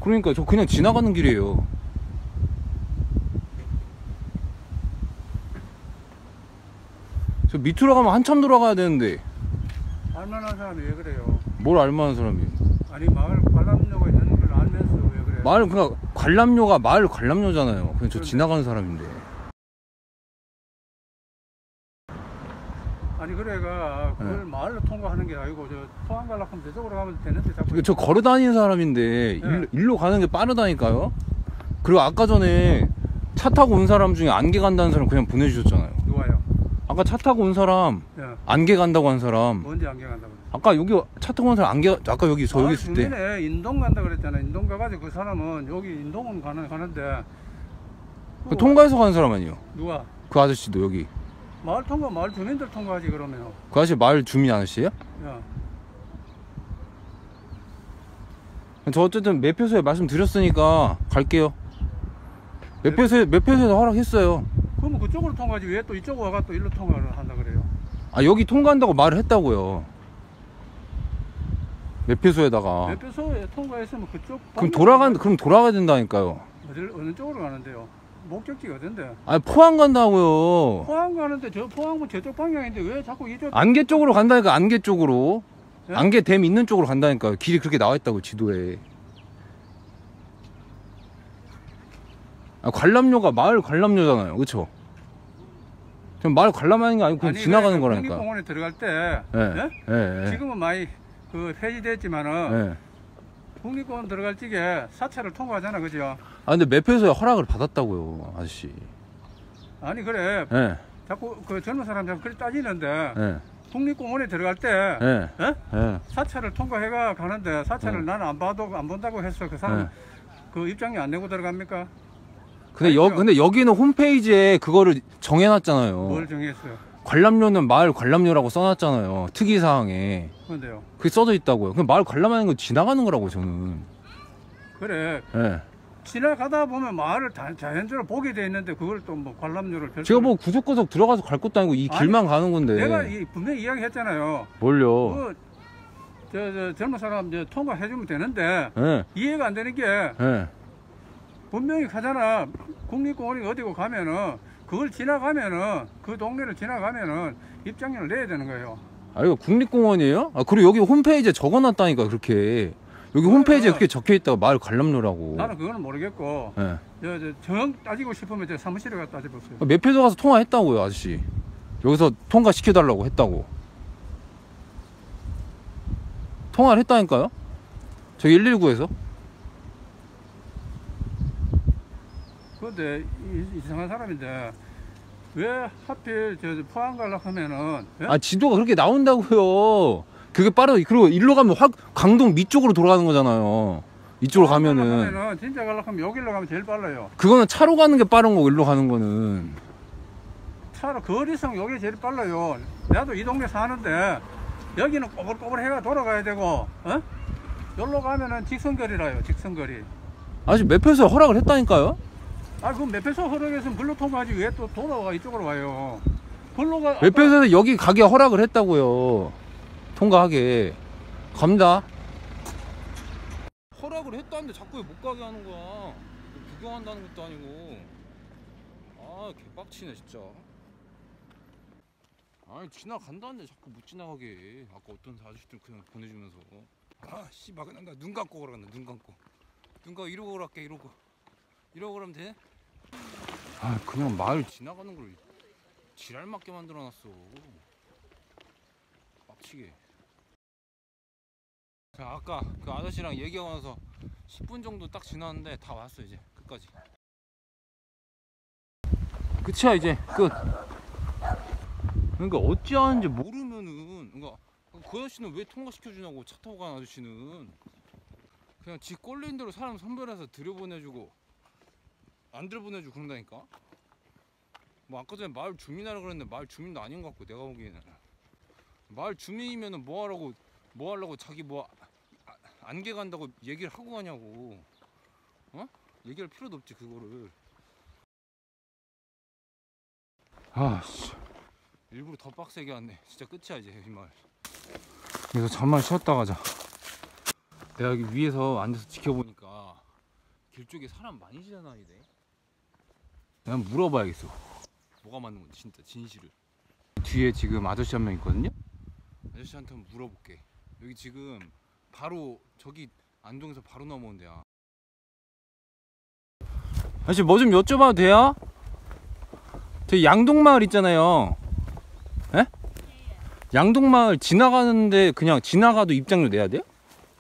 그러니까 저 그냥 지나가는 길이에요. 저 밑으로 가면 한참 돌아가야 되는데. 알만한 사람이 왜 그래요? 뭘 알만한 사람이? 아니 마을 관람료가 있는 걸 알면서 왜 그래? 마을 그냥 관람료가 마을 관람료잖아요. 그냥 저 그런데. 지나가는 사람인데. 아니 그래가 그걸 마을로 통과하는 게 아니고 저 포항 가려고 하면 저쪽으로 가면 되는데 자꾸 저 걸어 다니는 사람인데 일로 가는 게 빠르다니까요. 그리고 아까 전에 차 타고 온 사람 중에 안개 간다는 사람 그냥 보내주셨잖아요. 누가요? 아까 차 타고 온 사람 예. 안개 간다고 한 사람. 뭔지 안개 간다고 그랬어. 아까 여기 차 타고 온 사람 안개 아까 여기 저 여기 있을 때. 주민에 인동 간다 그랬잖아. 인동 가가지고 그 사람은 여기 인동은 가는데 그 통과해서 가는 사람 아니에요? 누가? 그 아저씨도 여기. 마을 통과 마을 주민들 통과하지 그러면. 그 아저씨 마을 주민 아저씨예요? 야. 저 어쨌든 매표소에 말씀드렸으니까 갈게요. 매표소에도 허락했어요. 그러면 그쪽으로 통과하지 왜 또 이쪽으로 와가 또 일로 통과를 한다 그래요? 아 여기 통과한다고 말을 했다고요. 매표소에다가. 매표소에 통과했으면 그쪽 그럼 돌아가야 된다니까요. 어느 쪽으로 가는데요? 목적지가 어딘데? 아니 포항 간다고요. 포항 가는데 저 포항은 저쪽 방향인데 왜 자꾸 이쪽? 안개 쪽으로 간다니까. 안개 쪽으로. 예? 안개댐 있는 쪽으로 간다니까요. 길이 그렇게 나와 있다고 지도에. 아, 관람료가 마을 관람료잖아요. 그쵸? 지금 마을 관람하는 게 아니고 그냥 지나가는 거라니까. 국립공원에 들어갈 때 예. 예. 예. 지금은 많이 그 폐지됐지만은 예. 국립공원 들어갈 적에 사차를 통과하잖아, 그죠? 아 근데 매표소에 허락을 받았다고요, 아저씨. 아니 그래 예. 자꾸 그 젊은 사람 자꾸 그렇게 따지는데 예. 국립공원에 들어갈 때 예. 예? 예. 사차를 통과해가 가는데 사차를 나는 안 본다고 해서 그 사람 예. 그 입장료 안 내고 들어갑니까? 근데 여기는 홈페이지에 그거를 정해놨잖아요. 뭘 정했어요? 관람료는 마을 관람료라고 써놨잖아요. 특이사항에. 그런데요. 그게 써져 있다고요. 그럼 마을 관람하는 거 지나가는 거라고 저는. 그래 예. 지나가다 보면 마을을 자연적으로 보게 돼 있는데 그걸 또 뭐 관람료를 별도로 제가 뭐 구석구석 들어가서 갈 것도 아니고 이 길만 가는 건데. 내가 분명히 이야기했잖아요. 뭘요? 그 저 젊은 사람 통과해주면 되는데 예. 이해가 안 되는 게 예. 분명히 가잖아. 국립공원이 어디고 가면은 그걸 지나가면은 그 동네를 지나가면은 입장료를 내야 되는 거예요. 아 이거 국립공원이에요? 아 그리고 여기 홈페이지에 적어놨다니까 그렇게. 여기 홈페이지에 그렇게 적혀있다가 마을 관람료라고. 나는 그거는 모르겠고 예. 정 따지고 싶으면 저 사무실에 가서 따져보세요. 매표소 가서 통화했다고요, 아저씨. 여기서 통과시켜달라고 했다고. 통화를 했다니까요? 저기 119에서. 그런데 이상한 사람인데 왜 하필 저 포항 가려고 하면은 예? 아 지도가 그렇게 나온다고요. 그게 빠르. 그리고 일로 가면 강동 밑쪽으로 돌아가는 거잖아요. 이쪽으로 가면은. 진짜 가려고 하면 여기로 가면 제일 빨라요. 그거는 차로 가는 게 빠른 거고 일로 가는 거는. 차로 거리상 여기 제일 빨라요. 나도 이 동네 사는데 여기는 꼬불꼬불 해가 돌아가야 되고 여기로 가면은 직선거리라요. 직선거리. 아직 매표소에 허락을 했다니까요. 아 그럼 매표소 허락했으면 글로 통과하지 왜 또 돌아와 이쪽으로 와요. 글로 가. 매표소에서 여기 가게 허락을 했다고요. 통과하게. 갑니다. 허락을 했다는데 자꾸 왜 못 가게 하는 거야. 구경한다는 것도 아니고. 아 개빡치네 진짜. 아니 지나간다는데 자꾸 못 지나가게 해. 아까 어떤 아저씨들 그냥 보내주면서. 아 씨발 그냥 나 눈 감고 걸어간다. 눈 감고 이러고 걸을게. 이러고 그러면 돼? 아 그냥 마을 지나가는 걸 지랄맞게 만들어놨어. 빡치게. 자 아까 그 아저씨랑 얘기하고 나서 10분 정도 딱 지났는데 다 왔어 이제 끝까지. 끝이야 이제 끝. 그러니까 어찌하는지 모르면은 그러니까 그 아저씨는 왜 통과시켜주냐고. 차 타고 간 아저씨는 그냥 지 꼴린 대로 사람 선별해서 들여보내주고 안 들여보내주고 그런다니까. 뭐 아까 전에 마을 주민이라 그랬는데 마을 주민도 아닌 것 같고 내가 보기에는. 마을 주민이면은 뭐 하려고 자기 뭐 안개 간다고 얘기를 하고 가냐고. 얘기할 필요도 없지 그거를. 아씨 일부러 더 빡세게 왔네. 진짜 끝이야 이제 이 말. 여기서 잠만 쉬었다 가자. 내가 여기 위에서 앉아서 지켜보니까 길 쪽에 사람 많이 지나다니네. 내가 한번 물어봐야겠어. 뭐가 맞는 건지 진짜 진실을. 뒤에 지금 아저씨 한 명 있거든요. 아저씨한테 한번 물어볼게. 여기 지금 바로 저기 안동에서 바로 넘어온 데야. 아저씨 뭐 좀 여쭤봐도 돼요? 저기 양동마을 있잖아요. 에? 양동마을 지나가는데 그냥 지나가도 입장료 내야 돼요?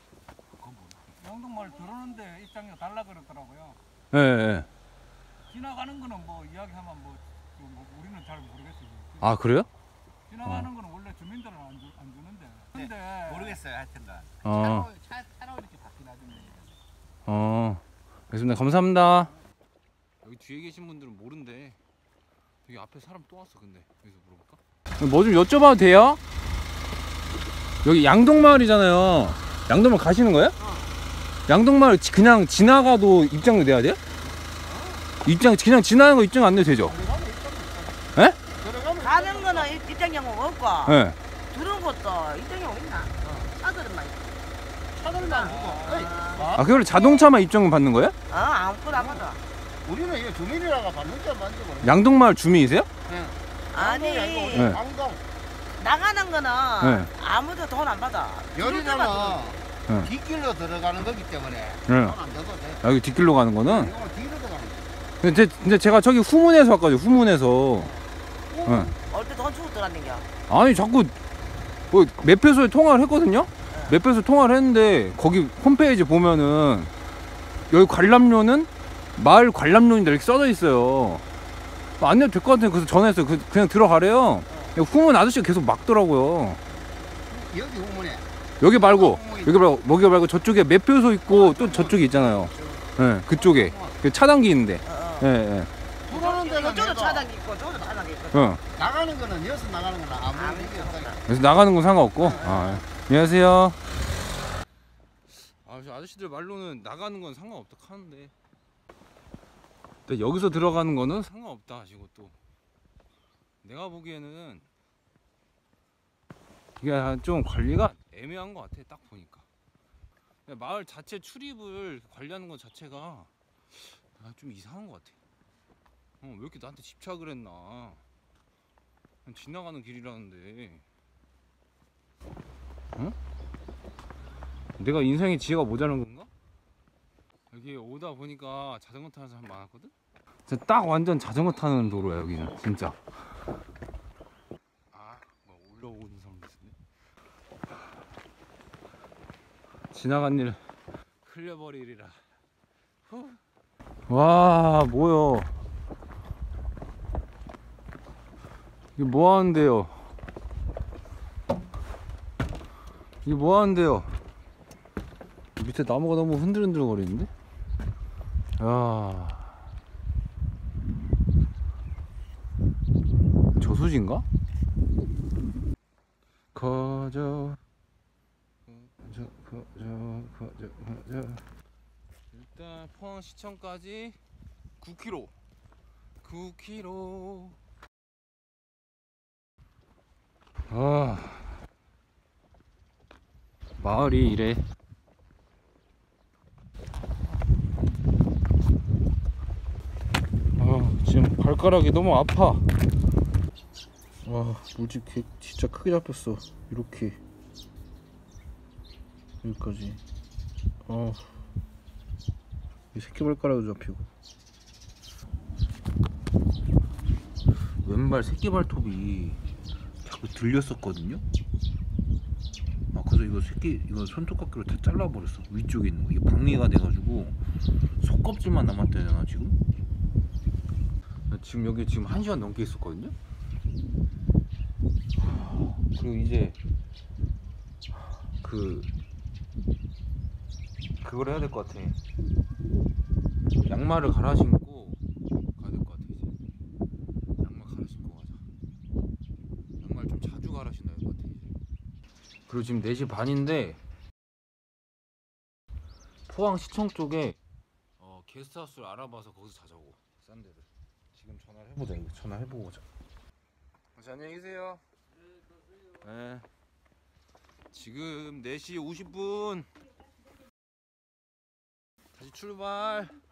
양동마을 들어오는데 입장료 달라 그러더라고요. 예, 예. 지나가는 거는 뭐 이야기하면 뭐 우리는 잘 모르겠어요. 아 그래요? 지나가는 거는 원래 주민들은 안 주는데. 근데 모르겠어요, 하여튼간. 차로 이렇게 바뀌나 좀. 알겠습니다. 감사합니다. 여기 뒤에 계신 분들은 모른대. 여기 앞에 사람 또 왔어. 근데 여기서 물어볼까? 뭐 좀 여쭤봐도 돼요? 여기 양동마을이잖아요. 양동마을 가시는 거예요? 양동마을 그냥 지나가도 입장료 내야 돼요? 그냥 지나가는 거 입장 안 내도 되죠? 예? 가는 거는 입장료가 없고 예. 들어온 것도 입장료가 있나? 차들만 있고. 차들만 주고. 아 그걸 자동차만 입장료 받는 거예요? 아무것도 안 받아. 우리는 이거 주민이라가 받는 줄 만지고. 양동마을 주민이세요? 아니 네. 강동. 나가는 거는 네. 아무도 돈 안 받아. 여기는 네. 뒷길로 들어가는 거기 때문에 네. 돈 안 줘도 돼. 여기 뒷길로 가는 거는? 이거는 뒤로 들어가는 거. 근데 제가 저기 후문에서 왔거든요. 후문에서. 네. 얼때 돈 주고 들어갔는겨. 아니 자꾸 뭐 매표소에 통화를 했거든요. 매표소 통화를 했는데 거기 홈페이지 보면은 여기 관람료는 마을 관람료인데 이렇게 써져 있어요. 안 내도 될 것 같아요. 그래서 전화했어요. 그냥 들어가래요. 후문 아저씨가 계속 막더라고요. 여기 후문에. 여기 말고 여기 말고 저쪽에 매표소 있고 또 저쪽에 있잖아요. 예, 그쪽에 그 차단기 있는데. 예, 예. 들어오는 데는 저도 내도 차단 있고 저도 차단 있고. 나가는 거는 여기서 나가는 거는 아무 아무 얘기 없다. 그래서 나가는 건 상관없고. 아, 예. 안녕하세요. 아저씨들 말로는 나가는 건 상관없다 하는데. 근데 여기서 들어가는 거는 상관없다 하시고 또 내가 보기에는 이게 좀 관리가 애매한 것 같아. 딱 보니까 마을 자체 출입을 관리하는 것 자체가 좀 이상한 것 같아. 왜 이렇게 나한테 집착을 했나. 그냥 지나가는 길이라는데 내가 인생에 지혜가 모자란 건가? 여기 오다 보니까 자전거 타는 사람 많았거든? 진짜 딱 완전 자전거 타는 도로야 여기는 진짜. 뭐 올라오는 사람도 있네. 지나간 일 흘려버리리라. 와 뭐요? 이게 뭐 하는데요? 이게 뭐 하는데요? 밑에 나무가 너무 흔들흔들 거리는데? 야, 저수지인가? 거저 일단 포항시청까지 9km. 마을이 이래. 지금 발가락이 너무 아파. 물집 진짜 크게 잡혔어. 이렇게 여기까지. 이 새끼 발가락도 잡히고 왼발 새끼 발톱이 자꾸 들렸었거든요. 그래서 이거 손톱깎이로 다 잘라버렸어. 위쪽에 있는 거 이게 박리가 돼가지고 속껍질만 남았다 해야 되나 지금? 지금 여기 지금 1시간 넘게 있었거든요. 그리고 이제 그걸 해야 될 것 같아. 양말을 갈아 신고 가야 될 것 같아. 이제 양말 갈아 신고 가자. 양말 좀 자주 갈아 신어야 될 것 같아 이제. 그리고 지금 4시 반인데 포항시청 쪽에 게스트하우스를 알아봐서 거기서 자자고. 싼 데를 지금 전화를 해보자. 이거 전화해보고 오자. 안녕히 계세요. 네. 지금 4시 50분 다시 출발.